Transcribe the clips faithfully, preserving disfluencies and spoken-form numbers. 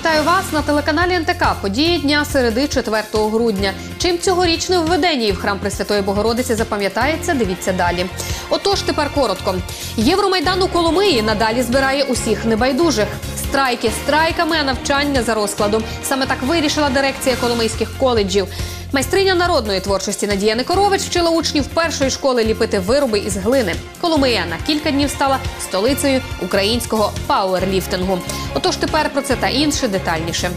Вітаю вас на телеканалі ен те ка. Події дня середи четвертого грудня. Чим цьогорічне введення в храм Пресвятої Богородиці запам'ятається, дивіться далі. Отож, тепер коротко. Євромайдан у Коломиї надалі збирає усіх небайдужих. Страйки страйками, а навчання за розкладом. Саме так вирішила дирекція коломийських коледжів. Майстриня народної творчості Надія Никорович вчила учнів першої школи ліпити вироби із глини. Коломия на кілька днів стала столицею українського пауерліфтингу. Отож тепер про це та інше детальніше.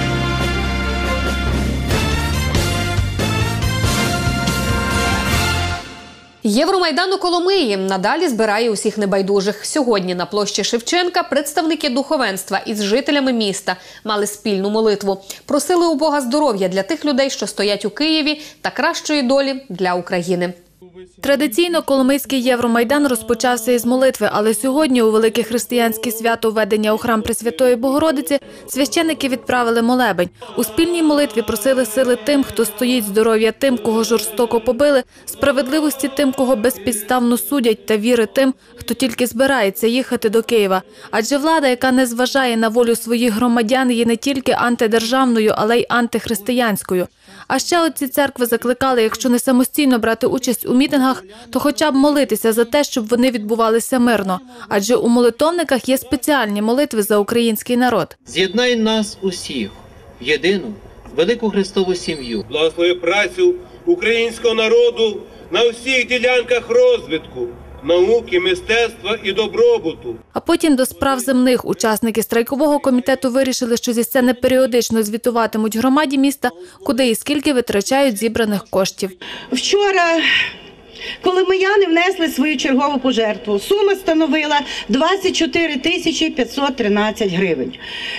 Євромайдан у Коломиї надалі збирає усіх небайдужих. Сьогодні на площі Шевченка представники духовенства із жителями міста мали спільну молитву. Просили у Бога здоров'я для тих людей, що стоять у Києві, та кращої долі для України. Традиційно Коломийський Євромайдан розпочався із молитви, але сьогодні у велике християнське свято введення у храм Пресвятої Богородиці священники відправили молебень. У спільній молитві просили сили тим, хто стоїть, здоров'я тим, кого жорстоко побили, справедливості тим, кого безпідставно судять, та віри тим, хто тільки збирається їхати до Києва. Адже влада, яка не зважає на волю своїх громадян, є не тільки антидержавною, але й антихристиянською. А ще оці церкви закликали, якщо не самостійно брати участь у мітингах, то хоча б молитися за те, щоб вони відбувалися мирно. Адже у молитовниках є спеціальні молитви за український народ. З'єднай нас усіх в єдину велику Христову сім'ю. Благослови працю українського народу на всіх ділянках розвитку, науки, мистецтва і добробуту. А потім до справ земних учасники страйкового комітету вирішили, що зі сцени періодично звітуватимуть громаді міста, куди і скільки витрачають зібраних коштів. Вчора коломияни внесли свою чергову пожертву. Сума становила двадцять чотири тисячі п'ятсот тринадцять гривень.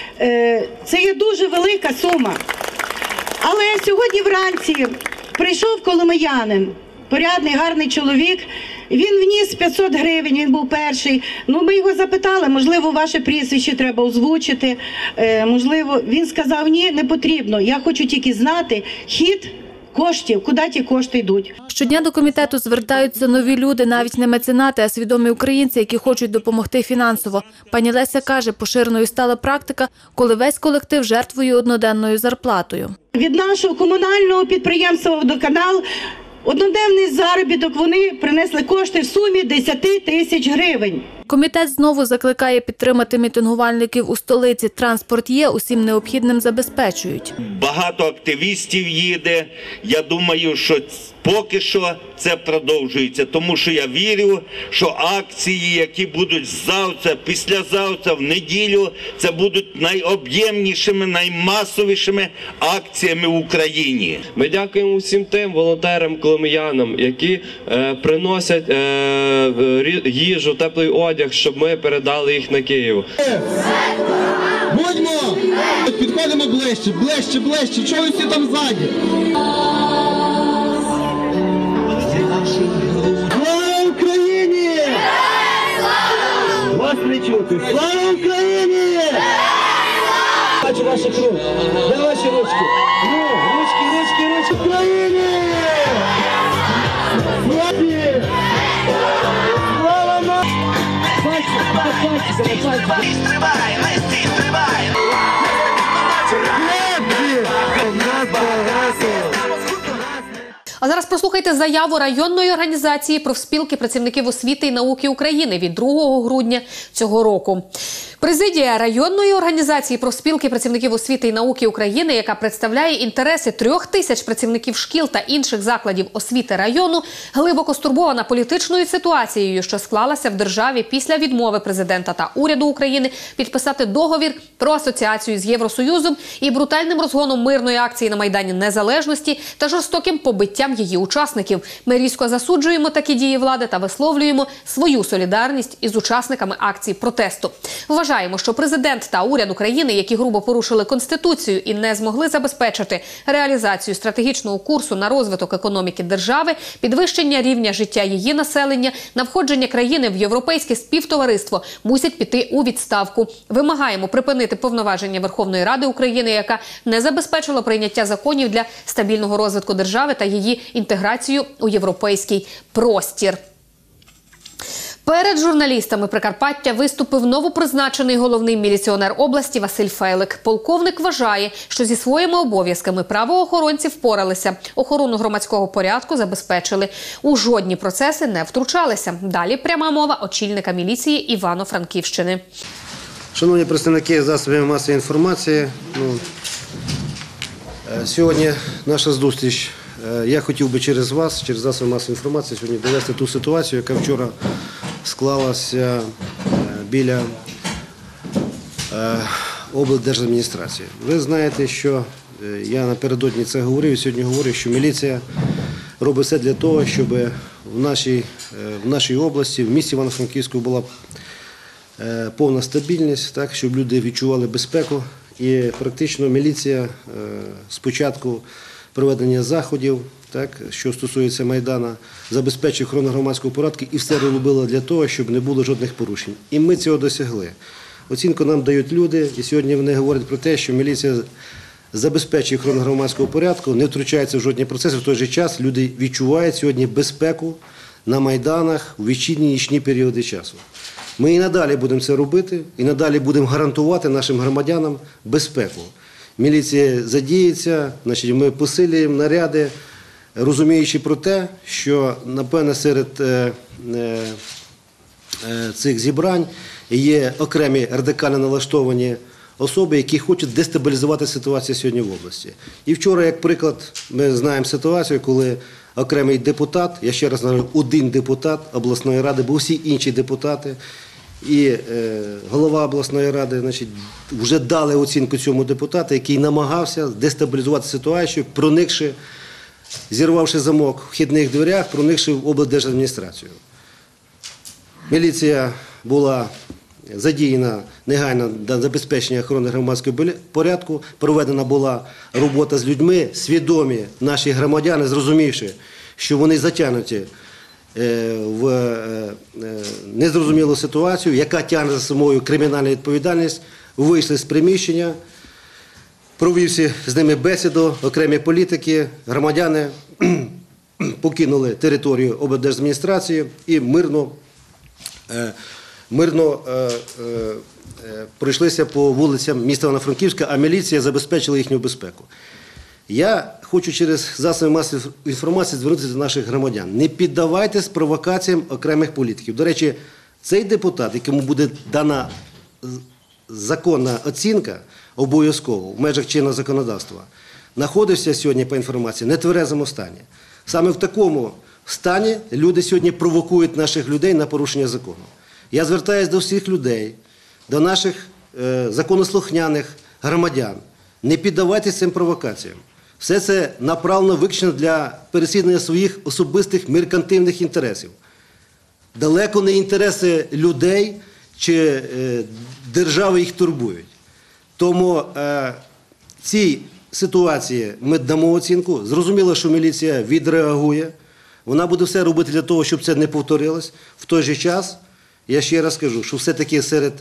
Це є дуже велика сума. Але сьогодні вранці прийшов коломиянин, порядний, гарний чоловік. Він вніс п'ятсот гривень, він був перший. Ну, ми його запитали, можливо, ваше прізвище треба озвучити. Е, можливо, він сказав, ні, не потрібно. Я хочу тільки знати хід коштів, куди ті кошти йдуть. Щодня до комітету звертаються нові люди, навіть не меценати, а свідомі українці, які хочуть допомогти фінансово. Пані Леся каже, поширеною стала практика, коли весь колектив жертвує одноденною зарплатою. Від нашого комунального підприємства «Водоканал» одноденний заробіток вони принесли кошти в сумі десять тисяч гривень. Комітет знову закликає підтримати мітингувальників у столиці. Транспорт є, усім необхідним забезпечують. Багато активістів їде. Я думаю, що поки що це продовжується, тому що я вірю, що акції, які будуть завтра, післязавтра, в неділю, це будуть найоб'ємнішими, наймасовішими акціями в Україні. Ми дякуємо всім тим волонтерам, коломиянам, які е, приносять е, їжу, теплий одяг, щоб ми передали їх на Київ. Будьмо! Підходимо ближче, ближче, ближче. Чого ви всі там ззаді? Слава Україні! Вас не чути. Слава Україні! Бачу ваші руки. Де ваші ручки? Ну, ручки, ручки, ручки. Україні! Слава нам! Стрибай, Лесі, стрибай! А зараз послухайте заяву районної організації профспілки працівників освіти і науки України від другого грудня цього року. Президія районної організації профспілки працівників освіти і науки України, яка представляє інтереси трьох тисяч працівників шкіл та інших закладів освіти району, глибоко стурбована політичною ситуацією, що склалася в державі після відмови президента та уряду України підписати договір про асоціацію з Євросоюзом і брутальним розгоном мирної акції на Майдані Незалежності та жорстоким побиттям її учасників. Ми різко засуджуємо такі дії влади та висловлюємо свою солідарність із учасниками акції протесту. Вважаємо, що президент та уряд України, які грубо порушили Конституцію і не змогли забезпечити реалізацію стратегічного курсу на розвиток економіки держави, підвищення рівня життя її населення, на входження країни в європейське співтовариство, мусять піти у відставку. Вимагаємо припинити повноваження Верховної Ради України, яка не забезпечила прийняття законів для стабільного розвитку держави та її інтеграцію у європейський простір. Перед журналістами Прикарпаття виступив новопризначений головний міліціонер області Василь Фелик. Полковник вважає, що зі своїми обов'язками правоохоронці впоралися. Охорону громадського порядку забезпечили. У жодні процеси не втручалися. Далі пряма мова очільника міліції Івано-Франківщини. Шановні представники засобів масової інформації, ну, сьогодні наша зустріч. Я хотів би через вас, через засоби масової інформації, сьогодні довести ту ситуацію, яка вчора склалася біля облдержадміністрації. Ви знаєте, що я напередодні це говорив, і сьогодні говорю, що міліція робить все для того, щоб в нашій, в нашій області, в місті Івано-Франківську була повна стабільність, так, щоб люди відчували безпеку. І практично міліція спочатку проведення заходів, так, що стосується Майдану, забезпечує охорону громадського порядку і все робила для того, щоб не було жодних порушень. І ми цього досягли. Оцінку нам дають люди, і сьогодні вони говорять про те, що міліція забезпечує охорону громадського порядку, не втручається в жодні процеси. В той же час люди відчувають сьогодні безпеку на Майданах у вечірні нічні періоди часу. Ми і надалі будемо це робити, і надалі будемо гарантувати нашим громадянам безпеку. Міліція задіється, значить, ми посилюємо наряди, розуміючи про те, що, напевне, серед е, е, цих зібрань є окремі радикально налаштовані особи, які хочуть дестабілізувати ситуацію сьогодні в області. І вчора, як приклад, ми знаємо ситуацію, коли окремий депутат, я ще раз нагадую, один депутат обласної ради, бо всі інші депутати, і е, голова обласної ради, значить, вже дали оцінку цьому депутату, який намагався дестабілізувати ситуацію, проникши, зірвавши замок в вхідних дверях, проникши в облдержадміністрацію. Міліція була задіяна негайно на забезпечення охорони громадського порядку, проведена була робота з людьми, свідомі наші громадяни, зрозумівши, що вони затягнуті в незрозумілу ситуацію, яка тягне за собою кримінальну відповідальність, вийшли з приміщення, провівши з ними бесіду, окремі політики, громадяни покинули територію облдержадміністрації і мирно, мирно пройшлися по вулицям міста Івано-Франківська, а міліція забезпечила їхню безпеку. Я хочу через засоби масової інформації звернутися до наших громадян. Не піддавайтесь провокаціям окремих політиків. До речі, цей депутат, якому буде дана законна оцінка обов'язково в межах чинного законодавства, знаходився сьогодні, по інформації, в нетверезому стані. Саме в такому стані люди сьогодні провокують наших людей на порушення закону. Я звертаюся до всіх людей, до наших е, законослухняних громадян. Не піддавайтесь цим провокаціям. Все це направлено виключно для переслідування своїх особистих меркантильних інтересів. Далеко не інтереси людей чи е, держави їх турбують. Тому е, цій ситуації ми дамо оцінку. Зрозуміло, що міліція відреагує. Вона буде все робити для того, щоб це не повторилось. В той же час, я ще раз скажу, що все-таки серед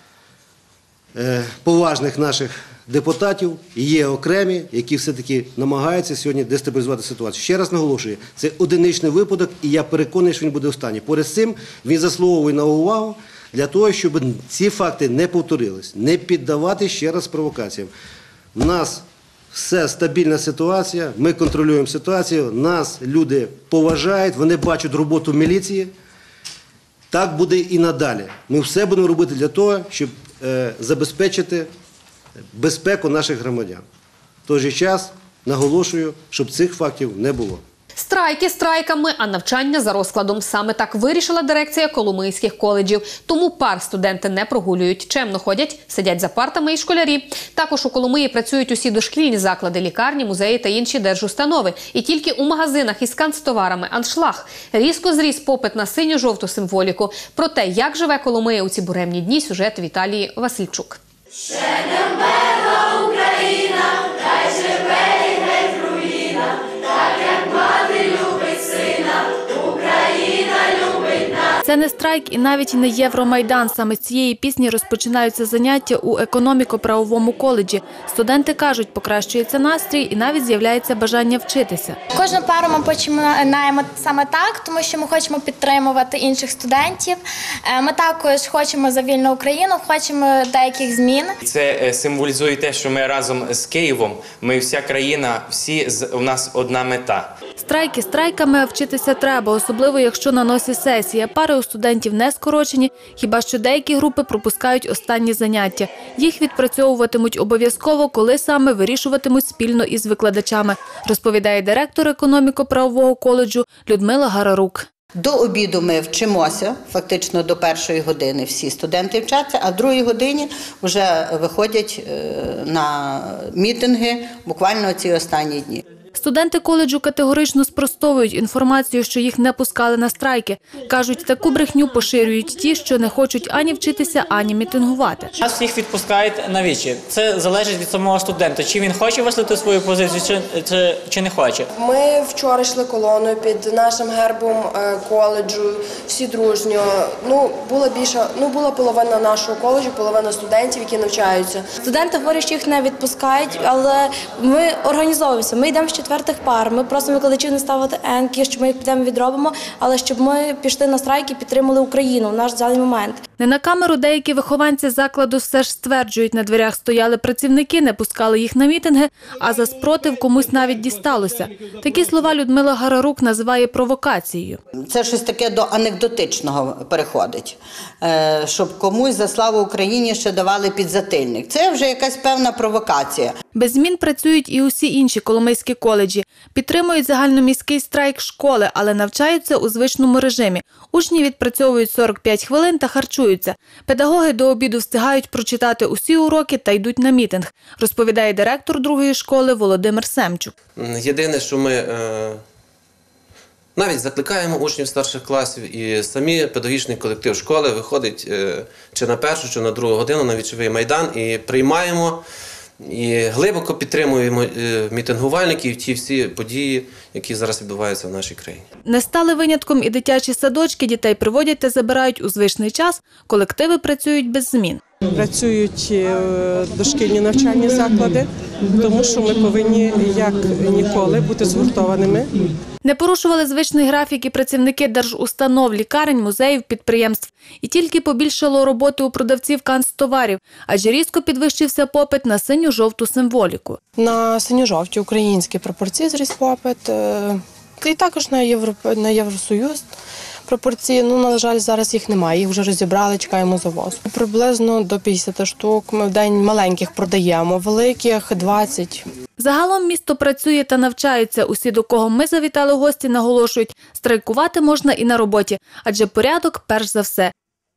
е, поважних наших депутатів є окремі, які все-таки намагаються сьогодні дестабілізувати ситуацію. Ще раз наголошую, це одиничний випадок, і я переконаний, що він буде останній. Поряд з цим він заслуговує на увагу для того, щоб ці факти не повторились. Не піддавати ще раз провокаціям. У нас все стабільна ситуація, ми контролюємо ситуацію, нас люди поважають, вони бачать роботу міліції. Так буде і надалі. Ми все будемо робити для того, щоб е, забезпечити безпеку наших громадян. В той же час наголошую, щоб цих фактів не було. Страйки страйками, а навчання за розкладом. Саме так вирішила дирекція коломийських коледжів. Тому пар студенти не прогулюють. Чемно ходять, сидять за партами і школярі. Також у Коломиї працюють усі дошкільні заклади, лікарні, музеї та інші держустанови. І тільки у магазинах із канцтоварами аншлаг. Різко зріс попит на синьо-жовту символіку. Про те, як живе Коломия у ці буремні дні, сюжет Віталії Васильчук. Ще не вмерла Україна, хай живе і геть руїна, так як мати любить сина, Україна любить нас. Це не страйк і навіть не Євромайдан. Саме з цієї пісні розпочинаються заняття у економіко-правовому коледжі. Студенти кажуть, покращується настрій і навіть з'являється бажання вчитися. Кожну пару ми починаємо саме так, тому що ми хочемо підтримувати інших студентів. Ми також хочемо за вільну Україну, хочемо деяких змін. Це символізує те, що ми разом з Києвом, ми вся країна, всі, у нас одна мета. Страйки страйками, а вчитися треба, особливо якщо на носі сесія. Пари у студентів не скорочені, хіба що деякі групи пропускають останні заняття. Їх відпрацьовуватимуть обов'язково, коли саме вирішуватимуть спільно із викладачами, розповідає директор економіко-правового коледжу Людмила Гарарук. До обіду ми вчимося, фактично до першої години всі студенти вчаться, а в другій годині вже виходять на мітинги буквально ці останні дні. Студенти коледжу категорично спростовують інформацію, що їх не пускали на страйки. Кажуть, таку брехню поширюють ті, що не хочуть ані вчитися, ані мітингувати. Нас всіх відпускають на вічі. Це залежить від самого студента, чи він хоче висловити свою позицію, чи, чи, чи не хоче. Ми вчора йшли колоною під нашим гербом коледжу, всі дружньо. Ну, була більша, ну, була половина нашого коледжу, половина студентів, які навчаються. Студенти говорять, що їх не відпускають, але ми організовуємося, ми йдемо в четвертих пар, ми просимо викладачів не ставити енки, щоб ми їх підемо відробимо, але щоб ми пішли на страйк і підтримали Україну в наш даний момент. Не на камеру деякі вихованці закладу все ж стверджують, на дверях стояли працівники, не пускали їх на мітинги, а за спротив комусь навіть дісталося. Такі слова Людмила Гарарук називає провокацією. Це щось таке до анекдотичного переходить, щоб комусь за славу Україні ще давали підзатильник. Це вже якась певна провокація. Без змін працюють і усі інші коломийські коледжі. Підтримують загальноміський страйк школи, але навчаються у звичному режимі. Учні відпрацьовують сорок п'ять хвилин та харчуються. Педагоги до обіду встигають прочитати усі уроки та йдуть на мітинг, розповідає директор другої школи Володимир Семчук. Єдине, що ми е, навіть закликаємо учнів старших класів, і самі педагогічний колектив школи виходить е, чи на першу, чи на другу годину на Вічовий майдан і приймаємо і глибоко підтримуємо мітингувальників ті всі події, які зараз відбуваються в нашій країні. Не стали винятком і дитячі садочки, дітей приводять та забирають у звичний час, колективи працюють без змін. Працюють дошкільні навчальні заклади, тому що ми повинні, як ніколи, бути згуртованими. Не порушували звичний графік і працівники держустанов, лікарень, музеїв, підприємств. І тільки побільшало роботи у продавців канцтоварів, адже різко підвищився попит на синьо-жовту символіку. На синьо-жовті українські прапорці зріс попит, і також на, Євро... на Євросоюз пропорції. Ну, на жаль, зараз їх немає, їх вже розібрали, чекаємо завозу. Приблизно до п'ятдесят штук ми в день маленьких продаємо, великих – двадцять. Загалом місто працює та навчається. Усі, до кого ми завітали гості, наголошують, страйкувати можна і на роботі, адже порядок перш за все.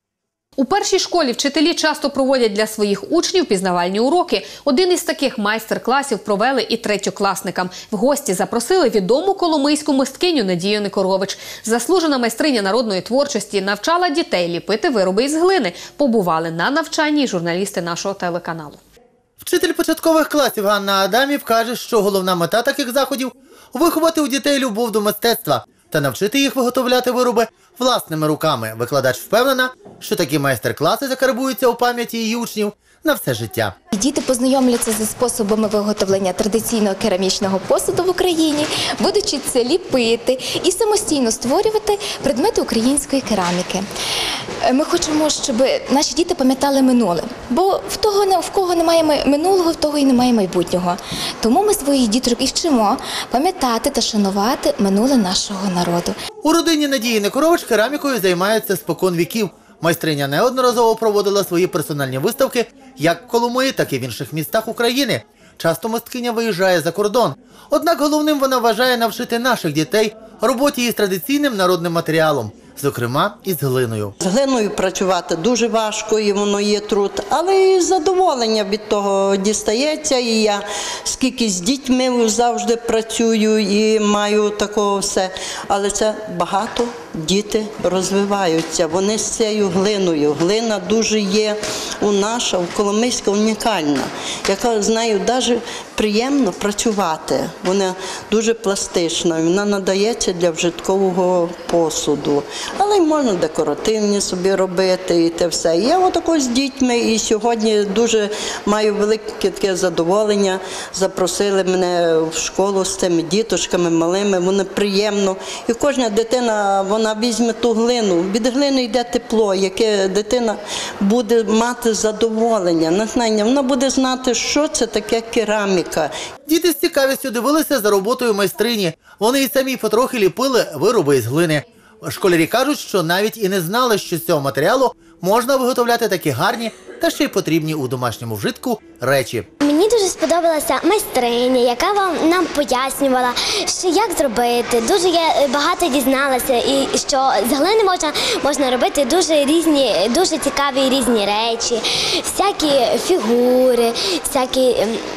У першій школі вчителі часто проводять для своїх учнів пізнавальні уроки. Один із таких майстер-класів провели і третьокласникам. В гості запросили відому коломийську мисткиню Надію Никорович. Заслужена майстриня народної творчості навчала дітей ліпити вироби із глини. Побували на навчанні журналісти нашого телеканалу. Вчитель початкових класів Ганна Адамів каже, що головна мета таких заходів – виховати у дітей любов до мистецтва та навчити їх виготовляти вироби власними руками. Викладач впевнена, що такі майстер-класи закарбуються у пам'яті її учнів на все життя. Діти познайомляться зі способами виготовлення традиційного керамічного посуду в Україні, будуть вчитися ліпити і самостійно створювати предмети української кераміки. Ми хочемо, щоб наші діти пам'ятали минуле, бо в того, в кого немає минулого, в того і немає майбутнього. Тому ми своїх діток і вчимо пам'ятати та шанувати минуле нашого народу. У родині Надії Никорович керамікою займаються спокон віків. Майстриня неодноразово проводила свої персональні виставки як в Коломиї, так і в інших містах України. Часто мисткиня виїжджає за кордон. Однак головним вона вважає навчити наших дітей роботі із традиційним народним матеріалом, зокрема із глиною. З глиною працювати дуже важко, і воно є труд, але і задоволення від того дістається. І я скільки з дітьми завжди працюю і маю такого все. Але це багато діти розвиваються, вони з цією глиною. Глина дуже є у наша, у Коломийська унікальна, яка з нею навіть приємно працювати. Вона дуже пластична, вона надається для вжиткового посуду. але й можна декоративні собі робити і те все. Я отако з дітьми і сьогодні дуже маю велике таке задоволення. Запросили мене в школу з цими діточками малими, вони приємно. І кожна дитина, вона візьме ту глину, від глини йде тепло, яке дитина буде мати задоволення, натхнення, вона буде знати, що це таке кераміка. Діти з цікавістю дивилися за роботою майстрині. Вони і самі потрохи ліпили вироби із глини. Школярі кажуть, що навіть і не знали, що з цього матеріалу можна виготовляти такі гарні та ще й потрібні у домашньому вжитку речі. Мені дуже сподобалася майстриня, яка вам нам пояснювала, що як зробити. Дуже я багато дізналася, і що з глини можна, можна робити дуже різні, дуже цікаві різні речі, всякі фігури, всякі.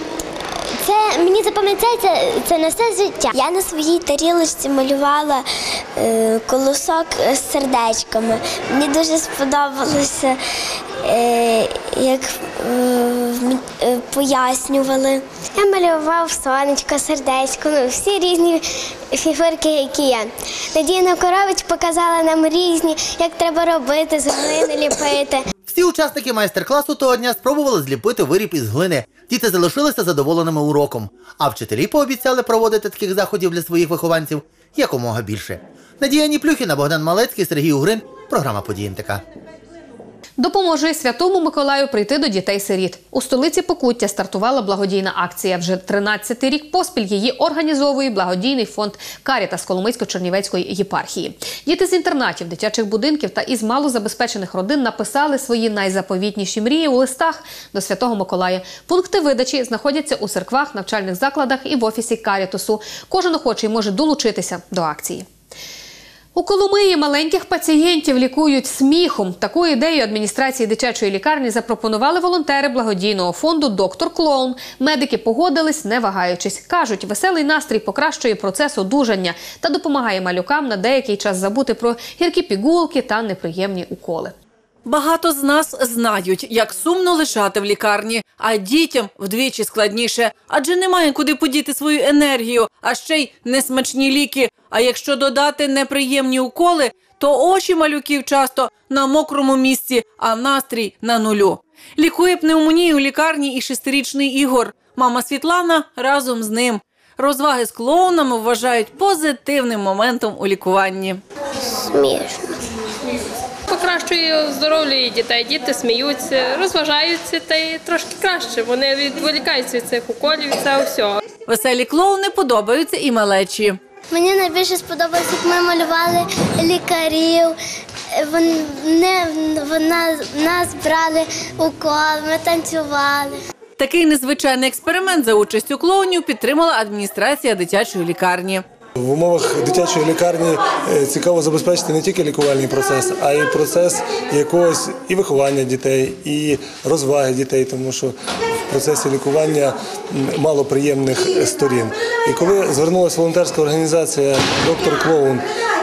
Це мені запам'ятається це на все життя. Я на своїй тарілочці малювала е, колосок з сердечками. Мені дуже сподобалося, е, як е, пояснювали. Я малював сонечко, сердечко, ну, всі різні фігурки, які є. Надія Навкорович показала нам різні, як треба робити, з глини ліпити. Всі учасники майстер-класу того дня спробували зліпити виріб із глини. Діти залишилися задоволеними уроком, а вчителі пообіцяли проводити таких заходів для своїх вихованців якомога більше. Надія Ніплюхіна, Богдан Малецький, Сергій Угрин. Програма «Події ен те ка». Допоможе Святому Миколаю прийти до дітей-сиріт. У столиці Покуття стартувала благодійна акція. Вже тринадцятий рік поспіль її організовує благодійний фонд «Карітас» Коломийсько-Чернівецької єпархії. Діти з інтернатів, дитячих будинків та із малозабезпечених родин написали свої найзаповітніші мрії у листах до Святого Миколая. Пункти видачі знаходяться у церквах, навчальних закладах і в офісі «Карітасу». Кожен охочий може долучитися до акції. У Коломиї маленьких пацієнтів лікують сміхом. Таку ідею адміністрації дитячої лікарні запропонували волонтери благодійного фонду «Доктор Клоун». Медики погодились, не вагаючись. Кажуть, веселий настрій покращує процес одужання та допомагає малюкам на деякий час забути про гіркі пігулки та неприємні уколи. Багато з нас знають, як сумно лежати в лікарні, а дітям вдвічі складніше, адже немає куди подіти свою енергію, а ще й несмачні ліки. А якщо додати неприємні уколи, то очі малюків часто на мокрому місці, а настрій на нулю. Лікує пневмонію у лікарні і шестирічний Ігор. Мама Світлана разом з ним. Розваги з клоунами вважають позитивним моментом у лікуванні. Смішно. Покращує здоров'я дітей, діти сміються, розважаються та й трошки краще. Вони відволікаються від цих уколів і цього всього. Веселі клоуни подобаються і малечі. Мені найбільше сподобалося, як ми малювали лікарів, вони, вона, нас брали укол, ми танцювали. Такий незвичайний експеримент за участю клоунів підтримала адміністрація дитячої лікарні. В умовах дитячої лікарні цікаво забезпечити не тільки лікувальний процес, а й процес якогось і виховання дітей, і розваги дітей, тому що в процесі лікування мало приємних сторін. І коли звернулася волонтерська організація «Доктор Клоун»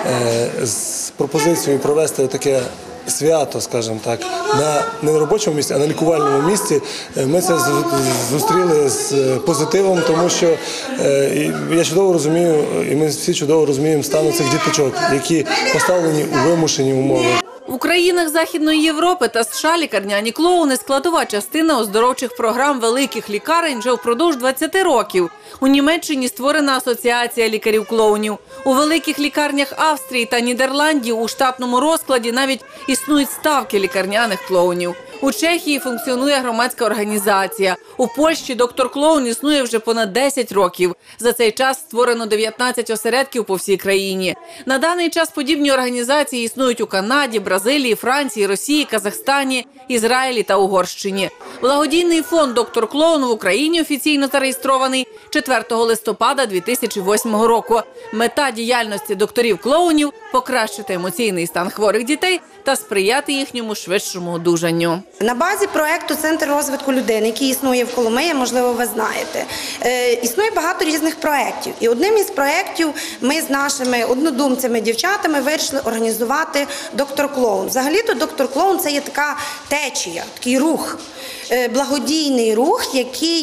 з пропозицією провести таке свято, скажімо так, на не на робочому місці, а на лікувальному місці, ми це зустріли з позитивом, тому що я чудово розумію, і ми всі чудово розуміємо стан цих діточок, які поставлені у вимушені умови. В країнах Західної Європи та США лікарняні клоуни – складова частина оздоровчих програм великих лікарень вже впродовж двадцяти років. У Німеччині створена асоціація лікарів-клоунів. У великих лікарнях Австрії та Нідерландів у штатному розкладі навіть існують ставки лікарняних клоунів. У Чехії функціонує громадська організація. У Польщі «Доктор Клоун» існує вже понад десять років. За цей час створено дев'ятнадцять осередків по всій країні. На даний час подібні організації існують у Канаді, Бразилії, Франції, Росії, Казахстані, Ізраїлі та Угорщині. Благодійний фонд «Доктор Клоун» в Україні офіційно зареєстрований четвертого листопада дві тисячі восьмого року. Мета діяльності докторів-клоунів – покращити емоційний стан хворих дітей та сприяти їхньому швидшому одужанню. На базі проєкту «Центр розвитку людини», який існує в Коломиї, можливо, ви знаєте, е, існує багато різних проєктів. І одним із проєктів ми з нашими однодумцями, дівчатами вирішили організувати «Доктор Клоун». Взагалі-то «Доктор Клоун» – це є така течія, такий рух, е, благодійний рух, який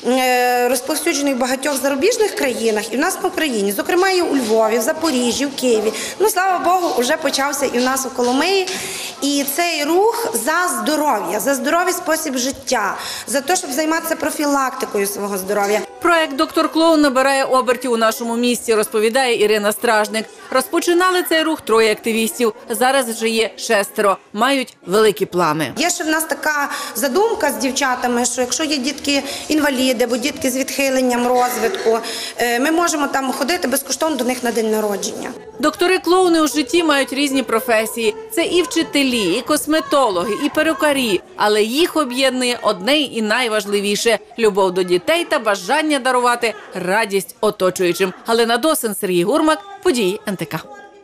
е, розповсюджений в багатьох зарубіжних країнах і в нас в Україні, зокрема і у Львові, в Запоріжжі, в Києві. Ну, слава Богу, вже почався і в нас у Коломиї. І цей рух за здоров'я, за здоровий спосіб життя, за те, щоб займатися профілактикою свого здоров'я. Проект «Доктор Клоун» набирає обертів у нашому місті, розповідає Ірина Стражник. Розпочинали цей рух троє активістів. Зараз вже є шестеро. Мають великі плани. Є ще в нас така задумка з дівчатами, що якщо є дітки-інваліди або дітки з відхиленням розвитку, ми можемо там ходити безкоштовно до них на день народження. Доктори-клоуни у житті мають різні професії. Це і вчителі, і косметологи, і перукарі. Але їх об'єднує одне і найважливіше – любов до дітей та бажання дарувати радість оточуючим. Галина Досин, Сергій Гурмак, події ен те ка.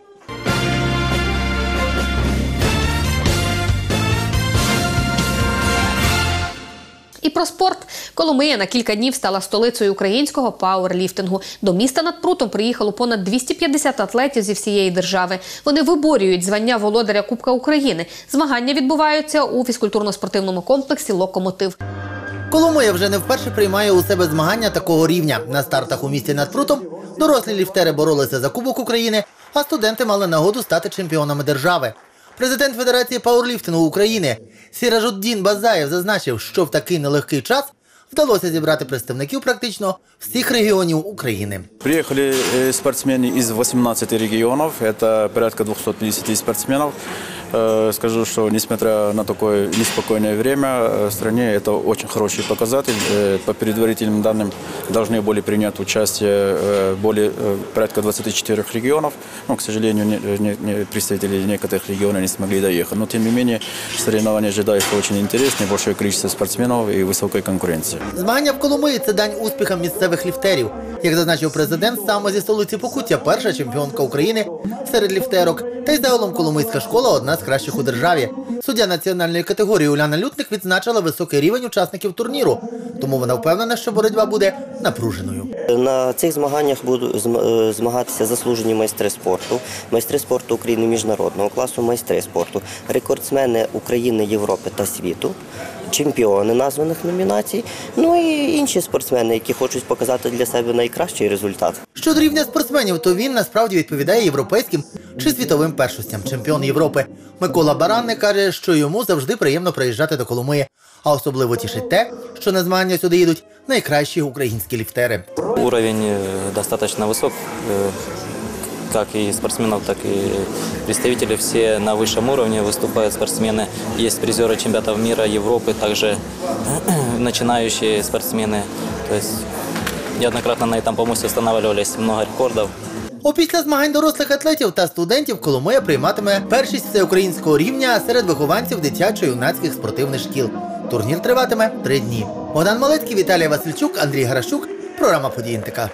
І про спорт. Коломия на кілька днів стала столицею українського пауерліфтингу. До міста над Прутом приїхало понад двісті п'ятдесят атлетів зі всієї держави. Вони виборюють звання володаря Кубка України. Змагання відбуваються у фізкультурно-спортивному комплексі «Локомотив». Коломия вже не вперше приймає у себе змагання такого рівня. На стартах у місті над Прутом дорослі ліфтери боролися за Кубок України, а студенти мали нагоду стати чемпіонами держави. Президент Федерації пауерліфтингу України Сіражуддін Базаєв зазначив, що в такий нелегкий час вдалося зібрати представників практично всіх регіонів України. Приехали спортсмены из восемнадцати регионов, это порядка двухсот пятидесяти спортсменов. Скажу, что несмотря на такое неспокойное время в стране, это очень хороший показатель. По предварительным данным должны были принять участие более порядка двадцати чотирьох регионов. Но, к сожалению, не, не, представители некоторых регионов не смогли доехать. Но, тем не менее, соревнования ожидаются очень интересные, большое количество спортсменов и высокая конкуренция. Змагання в Коломиї – це дань успіхам місцевих ліфтерів. Як зазначив президент, саме зі столиці Покуття перша чемпіонка України серед ліфтерок. Та й загалом Коломийська школа – одна з кращих у державі. Суддя національної категорії Уляна Лютник відзначила високий рівень учасників турніру. Тому вона впевнена, що боротьба буде напруженою. На цих змаганнях будуть змагатися заслужені майстри спорту, майстри спорту України міжнародного класу, майстри спорту, рекордсмени України, Європи та світу, чемпіони названих номінацій, ну і інші спортсмени, які хочуть показати для себе найкращий результат. Щодо рівня спортсменів, то він насправді відповідає європейським чи світовим першостям. Чемпіон Європи Микола Баранник каже, що йому завжди приємно приїжджати до Коломиї. А особливо тішить те, що на змагання сюди їдуть найкращі українські ліфтери. Уровень достаточно висок. Как и спортсменов, так и представители все на высшем уровне выступают спортсмены. Есть призеры чемпионатов мира, Европы, также начинающие спортсмены. То есть неоднократно на этом помосте устанавливались много рекордов. Опісля змагань дорослих атлетів та студентів Коломия прийматиме першість всеукраїнського рівня серед вихованців дитячо-юнацьких спортивних шкіл. Турнір триватиме три дні. Богдан Малецький, Віталій Васильчук, Андрій Гаращук. Програма «Події ен те ка».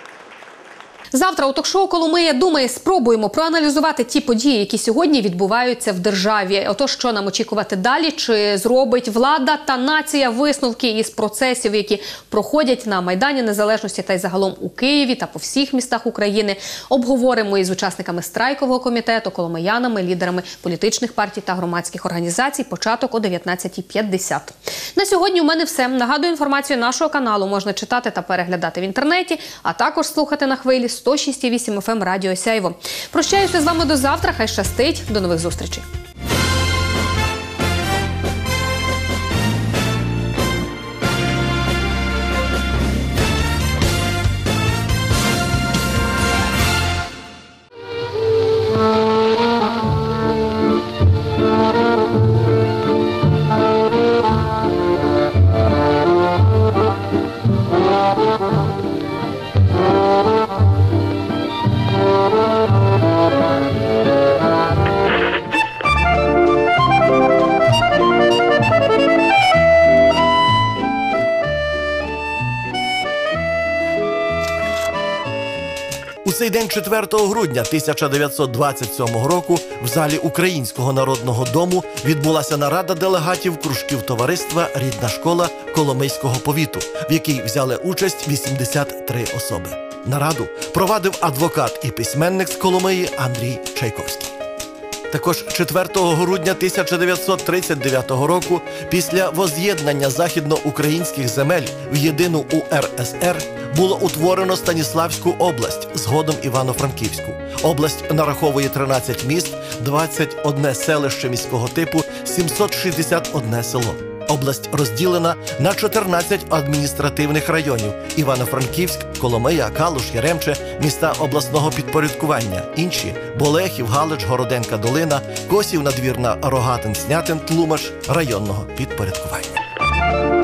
Завтра у ток-шоу «Коломия думає» спробуємо проаналізувати ті події, які сьогодні відбуваються в державі. Отож, що нам очікувати далі? Чи зробить влада та нація висновки із процесів, які проходять на Майдані Незалежності та й загалом у Києві та по всіх містах України? Обговоримо із учасниками страйкового комітету, коломиянами, лідерами політичних партій та громадських організацій. Початок о дев'ятнадцятій п'ятдесят. На сьогодні у мене все. Нагадую, інформацію нашого каналу можна читати та переглядати в інтернеті, а також слухати на хвилі сто шість і вісім еф ем Радіо Сяйво. Прощаюся з вами до завтра. Хай щастить. До нових зустрічей. У цей день четвертого грудня тисяча дев'ятсот двадцять сьомого року в залі Українського народного дому відбулася нарада делегатів кружків товариства «Рідна школа» Коломийського повіту, в якій взяли участь вісімдесят три особи. Нараду провадив адвокат і письменник з Коломиї Андрій Чайковський. Також четвертого грудня тисяча дев'ятсот тридцять дев'ятого року, після воз'єднання західноукраїнських земель в єдину У Ер Ес Ер, було утворено Станіславську область, згодом Івано-Франківську. Область нараховує тринадцять міст, двадцять одне селище міського типу, сімсот шістдесят одне село. Область розділена на чотирнадцять адміністративних районів – Івано-Франківськ, Коломия, Калуш, Яремче – міста обласного підпорядкування. Інші – Болехів, Галич, Городенка, Долина, Косів, Надвірна, Рогатин, Снятин, Тлумач – районного підпорядкування.